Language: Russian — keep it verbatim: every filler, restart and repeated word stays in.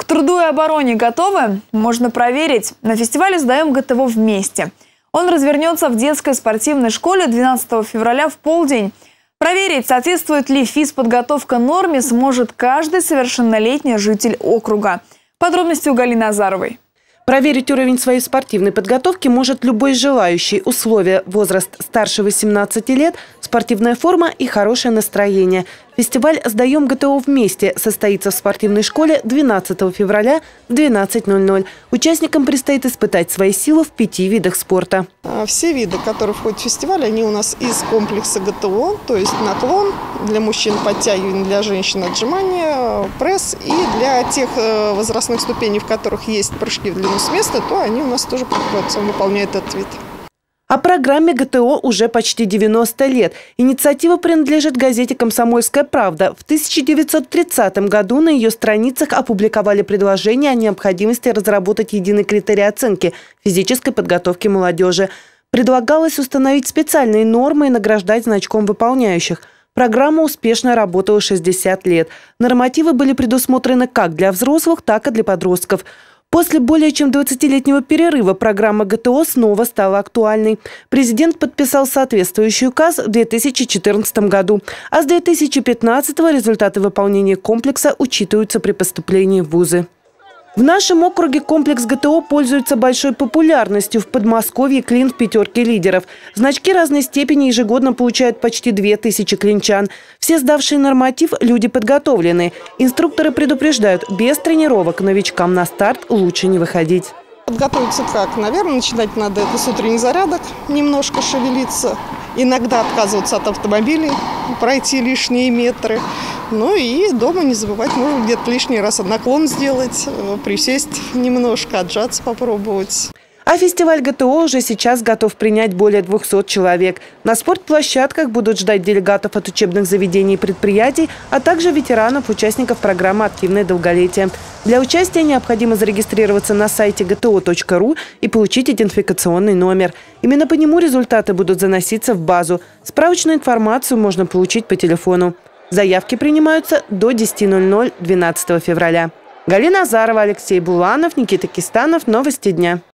труду и обороне готовы? Можно проверить. На фестивале «Сдаем ГТО вместе». Он развернется в детской спортивной школе двенадцатого февраля в полдень. Проверить, соответствует ли физподготовка норме, сможет каждый совершеннолетний житель округа. Подробности у Галины Азаровой. Проверить уровень своей спортивной подготовки может любой желающий. Условия: возраст старше восемнадцати лет, спортивная форма и хорошее настроение. Фестиваль «Сдаем ГТО вместе» состоится в спортивной школе двенадцатого февраля в двенадцать ноль ноль. Участникам предстоит испытать свои силы в пяти видах спорта. Все виды, которые входят в фестиваль, они у нас из комплекса ГТО, то есть наклон, для мужчин подтягивание, для женщин отжимания, пресс, и для тех возрастных ступеней, в которых есть прыжки в длину с места, то они у нас тоже выполняют этот вид. О программе ГТО уже почти девяносто лет. Инициатива принадлежит газете «Комсомольская правда». В тысяча девятьсот тридцатом году на ее страницах опубликовали предложение о необходимости разработать единый критерий оценки физической подготовки молодежи. Предлагалось установить специальные нормы и награждать значком выполняющих. Программа успешно работала шестьдесят лет. Нормативы были предусмотрены как для взрослых, так и для подростков. После более чем двадцатилетнего перерыва программа ГТО снова стала актуальной. Президент подписал соответствующий указ в две тысячи четырнадцатом году. А с две тысячи пятнадцатого результаты выполнения комплекса учитываются при поступлении в вузы. В нашем округе комплекс ГТО пользуется большой популярностью. В Подмосковье клин в пятерке лидеров. Значки разной степени ежегодно получают почти две тысячи клинчан. Все сдавшие норматив – люди подготовленные. Инструкторы предупреждают, без тренировок новичкам на старт лучше не выходить. Подготовиться как? Наверное, начинать надо это с утренних зарядок, немножко шевелиться. Иногда отказываться от автомобилей, пройти лишние метры. Ну и дома не забывать, можно где-то лишний раз наклон сделать, присесть немножко, отжаться попробовать. А фестиваль ГТО уже сейчас готов принять более двухсот человек. На спортплощадках будут ждать делегатов от учебных заведений и предприятий, а также ветеранов, участников программы «Активное долголетие». Для участия необходимо зарегистрироваться на сайте гэ тэ о точка ру и получить идентификационный номер. Именно по нему результаты будут заноситься в базу. Справочную информацию можно получить по телефону. Заявки принимаются до десяти ноль ноль двенадцатого февраля. Галина Азарова, Алексей Буланов, Никита Кистанов. Новости дня.